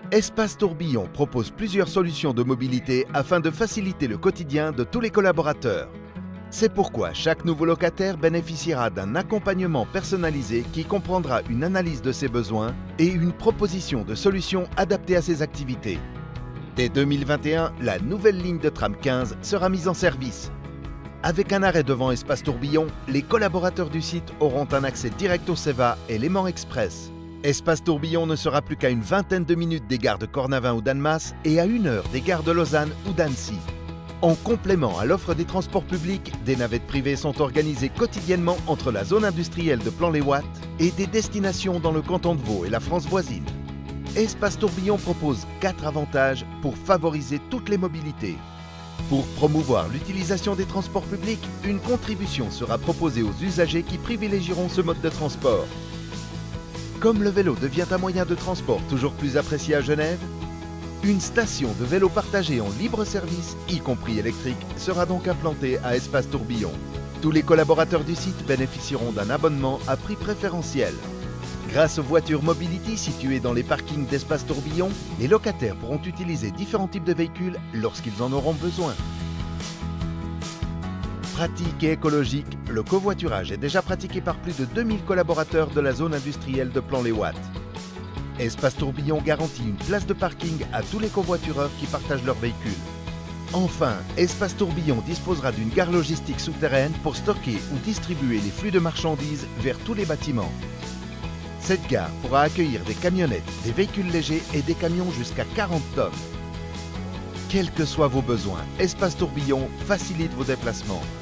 Espace Tourbillon propose plusieurs solutions de mobilité afin de faciliter le quotidien de tous les collaborateurs. C'est pourquoi chaque nouveau locataire bénéficiera d'un accompagnement personnalisé qui comprendra une analyse de ses besoins et une proposition de solutions adaptées à ses activités. Dès 2021, la nouvelle ligne de tram 15 sera mise en service. Avec un arrêt devant Espace Tourbillon, les collaborateurs du site auront un accès direct au CEVA et Léman Express. Espace Tourbillon ne sera plus qu'à une vingtaine de minutes des gares de Cornavin ou d'Annemasse et à 1 heure des gares de Lausanne ou d'Annecy. En complément à l'offre des transports publics, des navettes privées sont organisées quotidiennement entre la zone industrielle de Plan-les-Ouates et des destinations dans le canton de Vaud et la France voisine. Espace Tourbillon propose 4 avantages pour favoriser toutes les mobilités. Pour promouvoir l'utilisation des transports publics, une contribution sera proposée aux usagers qui privilégieront ce mode de transport. Comme le vélo devient un moyen de transport toujours plus apprécié à Genève, une station de vélo partagé en libre service, y compris électrique, sera donc implantée à Espace Tourbillon. Tous les collaborateurs du site bénéficieront d'un abonnement à prix préférentiel. Grâce aux voitures Mobility situées dans les parkings d'Espace Tourbillon, les locataires pourront utiliser différents types de véhicules lorsqu'ils en auront besoin. Pratique et écologique, le covoiturage est déjà pratiqué par plus de 2000 collaborateurs de la zone industrielle de Plan-les-Ouates. Espace Tourbillon garantit une place de parking à tous les covoitureurs qui partagent leur véhicule. Enfin, Espace Tourbillon disposera d'une gare logistique souterraine pour stocker ou distribuer les flux de marchandises vers tous les bâtiments. Cette gare pourra accueillir des camionnettes, des véhicules légers et des camions jusqu'à 40 tonnes. Quels que soient vos besoins, Espace Tourbillon facilite vos déplacements.